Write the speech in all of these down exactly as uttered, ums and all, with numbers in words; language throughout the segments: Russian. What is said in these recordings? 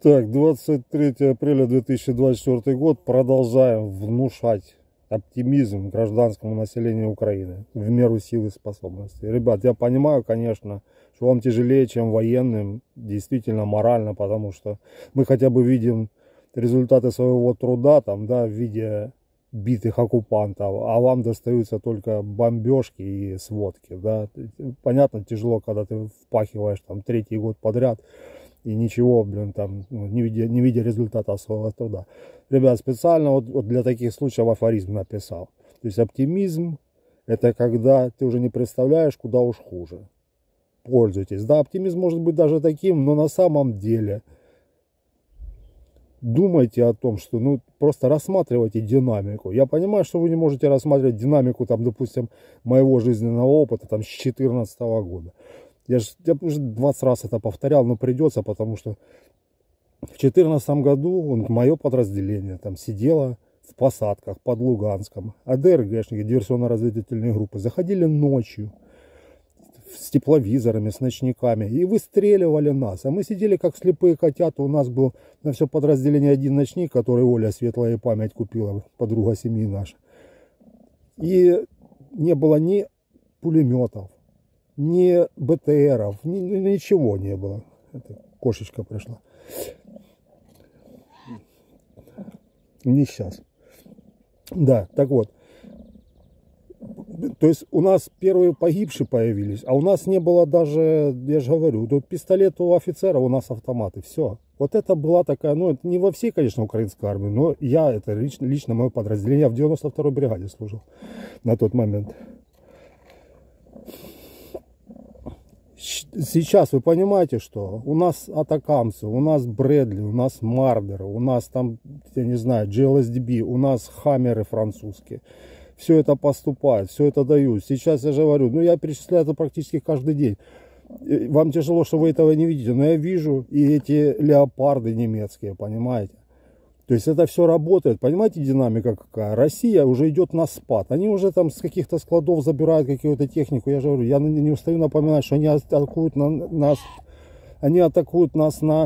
Так, двадцать третьего апреля две тысячи двадцать четвёртый год. Продолжаем внушать оптимизм гражданскому населению Украины в меру сил и способностей. Ребят, я понимаю, конечно, что вам тяжелее, чем военным, действительно морально, потому что мы хотя бы видим результаты своего труда там, да, в виде битых оккупантов, а вам достаются только бомбежки и сводки, да. Понятно, тяжело, когда ты впахиваешь там третий год подряд и ничего, блин, там, ну, не видя, не видя результата своего труда. Ребят, специально вот, вот для таких случаев афоризм написал. То есть оптимизм — это когда ты уже не представляешь, куда уж хуже. Пользуйтесь. Да, оптимизм может быть даже таким, но на самом деле думайте о том, что, ну, просто рассматривайте динамику. Я понимаю, что вы не можете рассматривать динамику, там, допустим, моего жизненного опыта, там, с две тысячи четырнадцатого года. Я же я уже двадцать раз это повторял, но придется, потому что в две тысячи четырнадцатом году он, мое подразделение там сидело в посадках под Луганском. А ДРГшники, диверсионно-разведывательные группы, заходили ночью с тепловизорами, с ночниками и выстреливали нас. А мы сидели как слепые котята. У нас был на все подразделение один ночник, который Оля, светлая память, купила, подруга семьи наша. И не было ни пулеметов, ни БТРов, ни, ничего не было. Это кошечка пришла. Не сейчас. Да, так вот. То есть у нас первые погибшие появились, а у нас не было даже, я же говорю, тут пистолет у офицера, у нас автоматы, все. Вот это была такая, ну, это не во всей, конечно, украинской армии, но я, это лично, лично мое подразделение, я в девяносто второй бригаде служил на тот момент. Сейчас вы понимаете, что у нас атакамсы, у нас Брэдли, у нас Мардеры, у нас там, я не знаю, джи эл эс ди би, у нас Хаммеры французские. Все это поступает, все это дают. Сейчас я же говорю, ну я перечисляю это практически каждый день. Вам тяжело, что вы этого не видите, но я вижу и эти леопарды немецкие, понимаете? То есть это все работает, понимаете, динамика какая? Россия уже идет на спад. Они уже там с каких-то складов забирают какую-то технику. Я же говорю, я не устаю напоминать, что они атакуют на нас, они атакуют нас на,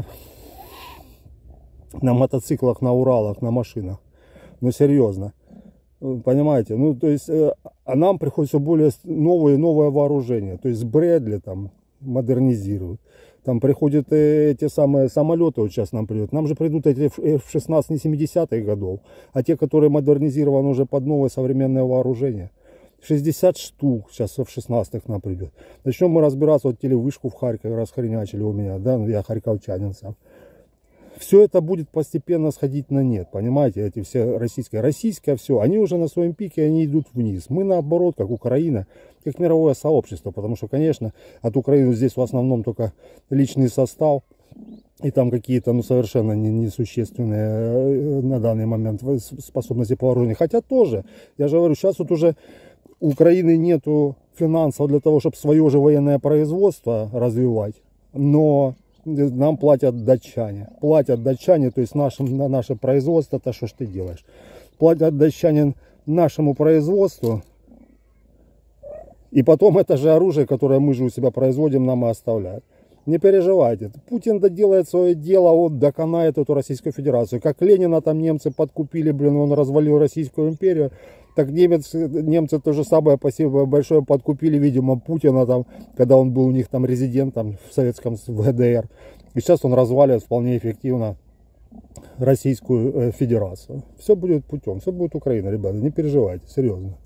на мотоциклах, на Уралах, на машинах. Ну серьезно. Понимаете, ну то есть, а нам приходит все более новое и новое вооружение. То есть Брэдли там модернизируют. Там приходят эти самые самолеты, вот сейчас нам придут. Нам же придут эти эф шестнадцать не семидесятых годов, а те, которые модернизированы уже под новое современное вооружение. шестьдесят штук сейчас эф шестнадцать к нам придет. Начнем мы разбираться, вот телевышку в Харькове расхренячили у меня, да, я харьковчанин сам. Все это будет постепенно сходить на нет, понимаете, эти все российские, российское все, они уже на своем пике, они идут вниз. Мы наоборот, как Украина, как мировое сообщество, потому что, конечно, от Украины здесь в основном только личный состав, и там какие-то, ну, совершенно несущественные на данный момент способности по вооружению. Хотя тоже, я же говорю, сейчас вот уже у Украины нету финансов для того, чтобы свое же военное производство развивать, но нам платят датчане. Платят датчане, то есть нашим, на наше производство, то что ж ты делаешь? Платят датчане нашему производству. И потом это же оружие, которое мы же у себя производим, нам и оставляют. Не переживайте. Путин доделает свое дело, он доконает эту Российскую Федерацию. Как Ленина там немцы подкупили, блин, он развалил Российскую империю. Так немец, немцы то же самое, спасибо большое, подкупили, видимо, Путина там, когда он был у них там резидентом в советском в гэ дэ эр. И сейчас он разваливает вполне эффективно Российскую Федерацию. Все будет путем, все будет Украина, ребята, не переживайте, серьезно.